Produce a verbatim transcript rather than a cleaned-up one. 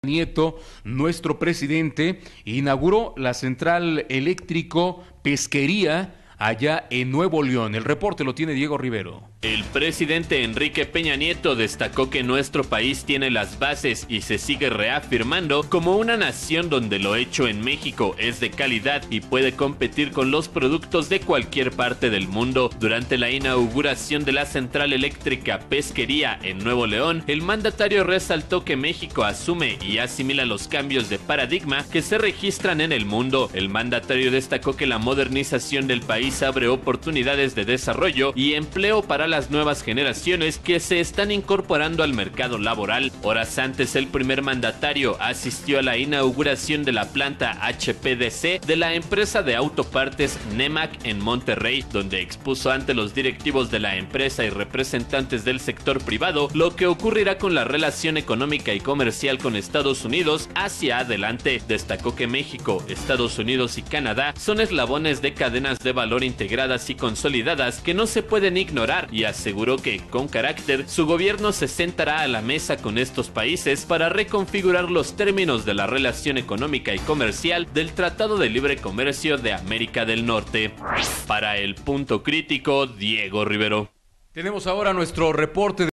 Nieto, nuestro presidente, inauguró la central eléctrico Pesquería allá en Nuevo León. El reporte lo tiene Diego Rivero. El presidente Enrique Peña Nieto destacó que nuestro país tiene las bases y se sigue reafirmando como una nación donde lo hecho en México es de calidad y puede competir con los productos de cualquier parte del mundo. Durante la inauguración de la central eléctrica Pesquería en Nuevo León, el mandatario resaltó que México asume y asimila los cambios de paradigma que se registran en el mundo. El mandatario destacó que la modernización del país abre oportunidades de desarrollo y empleo para las nuevas generaciones que se están incorporando al mercado laboral. Horas antes, el primer mandatario asistió a la inauguración de la planta H P D C de la empresa de autopartes Nemac en Monterrey, donde expuso ante los directivos de la empresa y representantes del sector privado lo que ocurrirá con la relación económica y comercial con Estados Unidos hacia adelante. Destacó que México, Estados Unidos y Canadá son eslabones de cadenas de valor integradas y consolidadas que no se pueden ignorar, y aseguró que, con carácter, su gobierno se sentará a la mesa con estos países para reconfigurar los términos de la relación económica y comercial del Tratado de Libre Comercio de América del Norte. Para El Punto Crítico, Diego Rivero. Tenemos ahora nuestro reporte de